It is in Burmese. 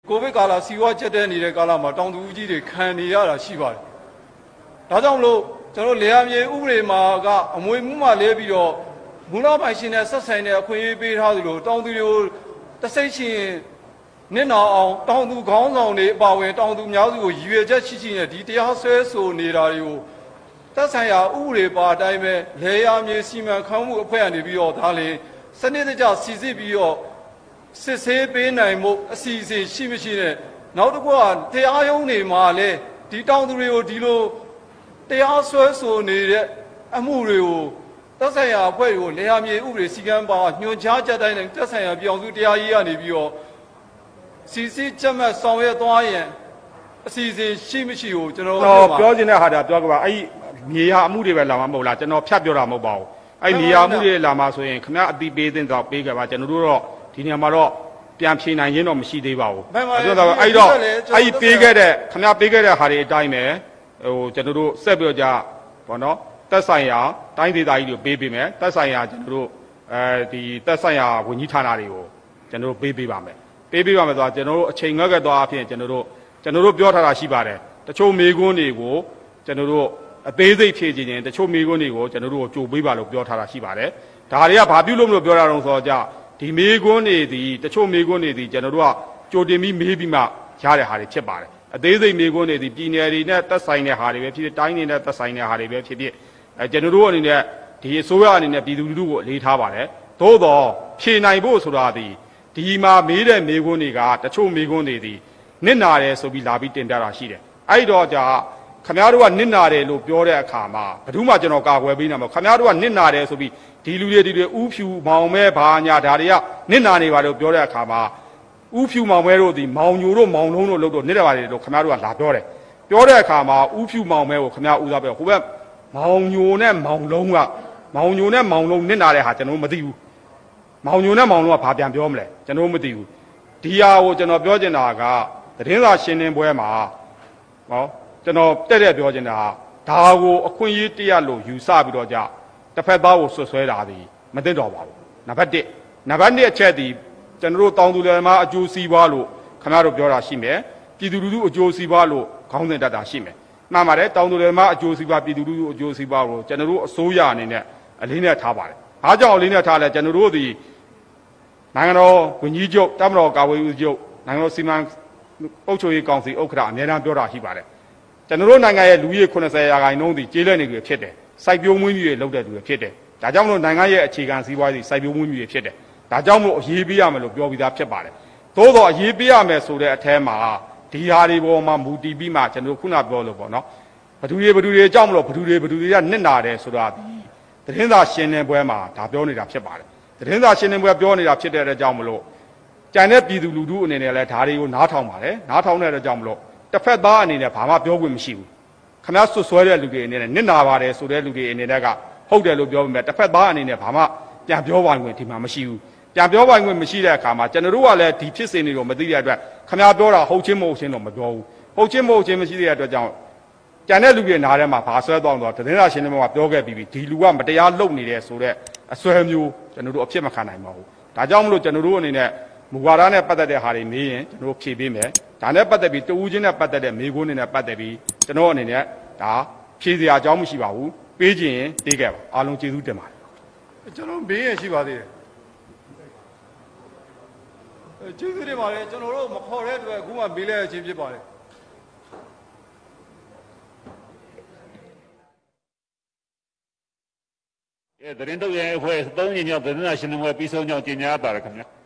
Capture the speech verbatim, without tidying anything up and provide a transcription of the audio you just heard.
ကိုဗစ်ကာလစီဝါချက်တဲ့နေတဲ့ကာလမှာတောင်သူကြီးတွေခံနေရတာရှိပါတယ်ဒါကြောင့်မလို့ကျွန်တော်လေယာမြေဥပဒေမှာကအမွေမှုမှလဲပြီးတော့မူလပိုင်ရှင်နဲ့ဆက်ဆိုင်တဲ့အခွင့်အရေးပေးထားသလိုတောင်သူတွေကိုတစိမ့်ရှင်နစ်နာအောင်တောင်သူခေါင်းဆောင်တွေအပါအဝင်တောင်သူများစုကိုရည်ရွယ်ချက်ရှိရှိနဲ့ဒီတရားဆွဲဆိုနေတာတွေကိုသက်ဆိုင်ရာဥပဒေပါအတိုင်းပဲလေယာမြေစီမံခန့်မှုအဖွဲ့ကနေပြီးတော့ဒါလေစနစ်တကျစီစစ်ပြီးတော့စစ်ဆေးပေးနိုင်မှုအစီအစဉ်ရှိမရှိနဲ့နောက်တစ်ခုကတရားရုံးတွေမှာလည်းဒီတောင်သူတွေကိုဒီလိုတရားစွဲဆိုနေတဲ့အမှုတွေကိုသက်ဆိုင်ရာအဖွဲ့တွေကိုလေယာမြေဥပဒေစည်းကမ်းပါညွှန်ကြားချက်တိုင်းနဲ့သက်ဆိုင်ရာပြောင်းစုတရားရေးကနေပြီးတော့စီစစ်ချက်မှတ်ဆောင်ရွက်သွားရင်အစီအစဉ်ရှိမရှိကိုကျွန်တော်တို့ပြောချင်တဲ့ဟာဒါပြောကြပါအဲ့ဒီမြေယာအမှုတွေပဲလာမှာမဟုတ်လားကျွန်တော်ဖြတ်ပြောတာမဟုတ်ပါဘူးအဲ့မြေယာအမှုတွေလာမှာဆိုရင်ခင်ဗျာအတိပေးတဲ့တော့ပေးကြပါကျွန်တော်တို့တော့ဒီနေရာမှာတော့ပြန်ဖြေနိုင်ရင်တော့မရှိသေးပါဘူးပြောတော့အဲ့တော့အဲ့ဒီပေးခဲ့တဲ့ခင်ဗျာပေးခဲ့တဲ့ဟာတွေအတိုင်းပဲဟိုကျွန်တော်တို့ဆက်ပြောကြပေါ့နော်သက်ဆိုင်ရာတိုင်းဒေသကြီးတွေပေးပေးမယ်သက်ဆိုင်ရာကျွန်တော်တို့အဲဒီသက်ဆိုင်ရာဝန်ကြီးဌာနတွေကိုကျွန်တော်တို့ပေးပေးပါမယ်ပေးပေးပါမယ်ဆိုတော့ကျွန်တော်တို့အချိန်ငှက်ခဲ့သွားအဖြစ်ကျွန်တော်တို့ကျွန်တော်တို့ပြောထားတာရှိပါတယ်တချို့မေကွန်းတွေကိုကျွန်တော်တို့အသေးစိတ်ဖြည့်ခြင်းချင်းတချို့မေကွန်းတွေကိုကျွန်တော်တို့ကြိုပေးပါလို့ပြောထားတာရှိပါတယ်ဒါတွေကဘာပြုလို့မလို့ပြောတာတော့ဆိုတော့ကြဒီမေကွန်းတွေဒီတချို့မေကွန်းတွေဒီကျွန်တော်တို့ကကြိုတင်ပြီးမေးပြီးမှရတဲ့ဟာတွေဖြစ်ပါတယ်အသေးစိတ်မေကွန်းတွေဒီပြည်နယ်တွေနဲ့သက်ဆိုင်တဲ့ဟာတွေပဲဖြစ်ဖြစ်တိုင်းတွေနဲ့သက်ဆိုင်တဲ့ဟာတွေပဲဖြစ်ဖြစ်အဲကျွန်တော်တို့အနေနဲ့ဒီအစိုးရအနေနဲ့ပြည်သူလူထုကိုအလေးထားပါတယ်သို့တော့ဖြေနိုင်ဖို့ဆိုတာဒီဒီမှာမေးတဲ့မေကွန်းတွေကတချို့မေကွန်းတွေဒီနစ်နာတယ်ဆိုပြီးလာပြီးတင်ပြတာရှိတယ်အဲ့တော့じゃခင်ဗျားတို့ကနစ်နာတယ်လို့ပြောတဲ့အခါမှာဘယ်သူမှကျွန်တော်ကာကွယ်ပေးနိုင်မှာခင်ဗျားတို့ကနစ်နာတယ်ဆိုပြီးဒီလူတွေဒီတွေဥဖြူမောင်မဲဘာညာဒါတွေကနစ်နာနေပါလို့ပြောတဲ့အခါမှာဥဖြူမောင်မဲတို့ဒီမောင်ညိုတို့မောင်လုံးတို့လို့တော့နစ်တယ်ပါတယ်လို့ခင်ဗျားတို့ကလာပြောတယ်ပြောတဲ့အခါမှာဥဖြူမောင်မဲကိုခင်ဗျားဦးစားပြောဟိုဘက်မောင်ညိုနဲ့မောင်လုံးကမောင်ညိုနဲ့မောင်လုံးနစ်နာတဲ့ဟာကျွန်တော်မသိဘူးမောင်ညိုနဲ့မောင်လုံးကဘာပြန်ပြောမလဲကျွန်တော်မသိဘူးဒီဟာကိုကျွန်တော်ပြောချင်တာကသတင်းစာရှင်းလင်းပွဲမှာဟောကျွန်တော်တက်တဲ့ပြောချင်တာဒါကိုအခွင့်အရေးတရလို့ယူဆပြီးတော့ကြတစ်ဖက်သားကိုဆွဆွဲတာဒီမသိတော့ပါဘူးနံပါတ်တစ်နံပါတ်နှစ်အချက်ဒီကျွန်တော်တို့တောင်သူလယ်သမားအကျိုးစီးပွားလို့ခင်ဗျားတို့ပြောတာရှိမယ်ပြည်သူလူထုအကျိုးစီးပွားလို့ခေါင်းစဉ်တက်တာရှိမယ်မှန်ပါတယ်တောင်သူလယ်သမားအကျိုးစီးပွားပြည်သူလူထုအကျိုးစီးပွားကိုကျွန်တော်တို့အစိုးရအနေနဲ့အလေးနဲ့ထားပါတယ်အားကြောင့်အလေးနဲ့ထားလဲကျွန်တော်တို့ဒီနိုင်ငံတော်ဝန်ကြီးချုပ်တပ်မတော်ကာကွယ်ရေးဦးချုပ်နိုင်ငံတော်စီမံအုပ်ချုပ်ရေးကောင်စီဥက္ကဋ္ဌအများအားပြောတာရှိပါတယ်ကျွန်တော်တို့နိုင်ငံရဲ့လူကြီးခုနှစ်ဆယ်ရာခိုင်နှုန်းဒီကျေးလက်နေတွေဖြစ်တယ်စိုက်ပျိုးမွေးမြူတွေလုပ်တဲ့လူတွေဖြစ်တယ်ဒါကြောင့်မလို့နိုင်ငံရဲ့အခြေခံစီးပွားရေးစိုက်ပျိုးမွေးမြူတွေဖြစ်တယ်ဒါကြောင့်မလို့အရေးပေးရမယ်လို့ပြောပြီးသားဖြစ်ပါတယ်သို့တော့အရေးပေးရမယ်ဆိုတဲ့အထဲမှာဒီဟာတွေပေါ်မှာမူတည်ပြီးမှကျွန်တော်ခုနပြောလို့ပေါ့နော်ဘသူတွေဘသူတွေအကြောင်းမလို့ဘသူတွေဘသူတွေကနစ်နာတယ်ဆိုတာဒီသတင်းစာရှင်းလင်းပွဲမှာဒါပြောနေတာဖြစ်ပါတယ်သတင်းစာရှင်းလင်းပွဲပြောနေတာဖြစ်တဲ့အကြောင်းမလို့ကြံတဲ့ပြည်သူလူထုအနေနဲ့လည်းဒါတွေကိုနားထောင်ပါတယ်နားထောင်တဲ့အကြောင်းမလို့တစ်ဖက်သားအနေနဲ့ဘာမှပြောခွင့်မရှိဘူးခင်ဗျားဆွဆွဲတဲ့လူတွေအနေနဲ့နစ်နာပါတယ်ဆိုတဲ့လူတွေအနေနဲ့ကဟုတ်တယ်လို့ပြောပြီးမြဲတစ်ဖက်သားအနေနဲ့ဘာမှပြန်ပြောပိုင်ခွင့်ဒီမှာမရှိဘူးပြန်ပြောပိုင်ခွင့်မရှိတဲ့အခါမှာကျွန်တော်တို့ကလည်းဒီဖြစ်စဉ်တွေကိုမသိတဲ့အတွက်ခင်ဗျားပြောတာဟုတ်ချင်းမဟုတ်ချင်းတော့မပြောဘူးဟုတ်ချင်းမဟုတ်ချင်းမရှိတဲ့အတွက်ကြောင့်ကြံတဲ့လူတွေနားထဲမှာဘာဆွဲသွားတော့သတင်းစာရှင်းလင်းပွဲမှာပြောခဲ့ပြီးပြီဒီလူကမတရားလုပ်နေတယ်ဆိုတဲ့အဆွဲမျိုးကျွန်တော်တို့အဖြစ်မခံနိုင်ပါဘူးဒါကြောင့်မလို့ကျွန်တော်တို့အနေနဲ့မူဝါဒနဲ့ပတ်သက်တဲ့ဟာတွေမေးရင်ကျွန်တော်ဖြေပေးမယ်ဒါနဲ့ပတ်သက်ပြီးတဦးချင်းနဲ့ပတ်သက်တဲ့မေးခွန်းတွေနဲ့ပတ်သက်ပြီးကျွန်တော်အနေနဲ့ဒါဖြေစရာအကြောင်းမရှိပါဘူးပေးခြင်းရင်ပေးခဲ့ပါအားလုံးကျေးဇူးတင်ပါတယ်ကျွန်တော်မေးရင်ရှိပါသေးတယ်ကျေးဇူးတင်ပါတယ်ကျွန်တော်တို့မခေါ်တဲ့အတွက်အခုမှမေးလိုက်ခြင်းဖြစ်ပါတယ်အဲသတင်းထုတ်ရဲ့အဖွဲ့သုံးညမြောက်သတင်းစာရှင်းလင်းပွဲပြီးဆုံးကြောင်းကြေညာပါတယ်ခင်ဗျာ